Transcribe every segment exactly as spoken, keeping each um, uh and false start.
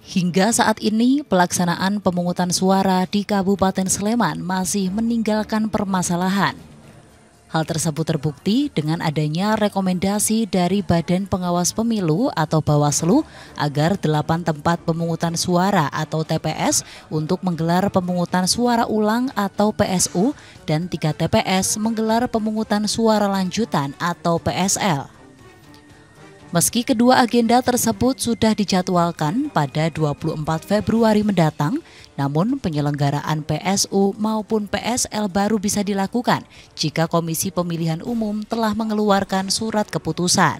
Hingga saat ini, pelaksanaan pemungutan suara di Kabupaten Sleman masih meninggalkan permasalahan. Hal tersebut terbukti dengan adanya rekomendasi dari Badan Pengawas Pemilu atau Bawaslu agar delapan tempat pemungutan suara atau T P S untuk menggelar pemungutan suara ulang atau P S U dan tiga T P S menggelar pemungutan suara lanjutan atau P S L. Meski kedua agenda tersebut sudah dijadwalkan pada dua puluh empat Februari mendatang, namun penyelenggaraan P S U maupun P S L baru bisa dilakukan jika Komisi Pemilihan Umum telah mengeluarkan surat keputusan.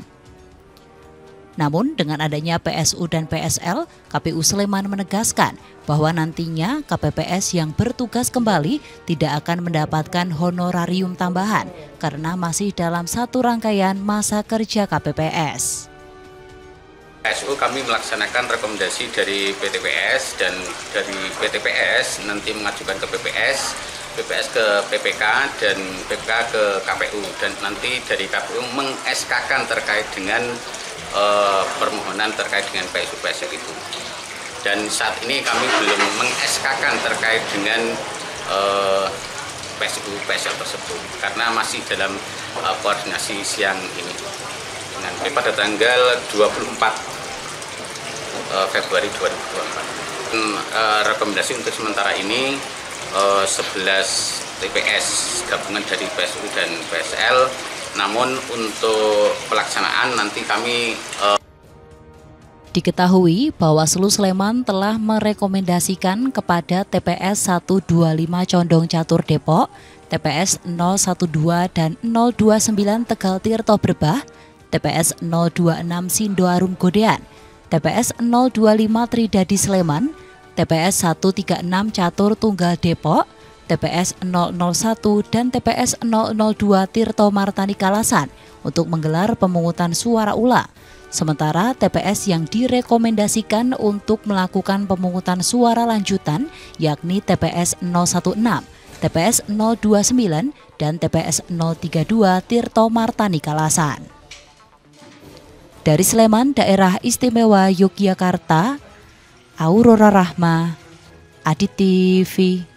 Namun dengan adanya P S U dan P S L, K P U Sleman menegaskan bahwa nantinya K P P S yang bertugas kembali tidak akan mendapatkan honorarium tambahan karena masih dalam satu rangkaian masa kerja K P P S. P S U kami melaksanakan rekomendasi dari P T P S dan dari P T P S nanti mengajukan ke P P S, P P S ke P P K dan P P K ke K P U dan nanti dari K P U meng-S K-kan terkait dengan uh, permohonan terkait dengan P S U P S L itu. Dan saat ini kami belum meng-S K-kan terkait dengan uh, P S U P S L tersebut karena masih dalam uh, koordinasi siang ini. Nanti pada tanggal dua puluh empat Februari dua ribu dua puluh empat. Dan, uh, rekomendasi untuk sementara ini uh, sebelas T P S gabungan dari P S U dan P S L. Namun untuk pelaksanaan nanti kami uh... Diketahui Bawaslu Sleman telah merekomendasikan kepada T P S seratus dua puluh lima Condong Catur Depok, T P S nol satu dua dan nol dua sembilan Tegal Tirto Berbah, T P S nol dua enam Sindoarum Godean, T P S nol dua lima Tridadi Sleman, T P S seratus tiga puluh enam Catur Tunggal Depok, T P S nol nol satu dan T P S nol nol dua Tirto Martani Kalasan untuk menggelar pemungutan suara ulang. Sementara T P S yang direkomendasikan untuk melakukan pemungutan suara lanjutan yakni T P S nol satu enam, T P S nol dua sembilan dan T P S nol tiga dua Tirto Martani Kalasan. Dari Sleman, Daerah Istimewa Yogyakarta, Aurora Rahma, Adit T V.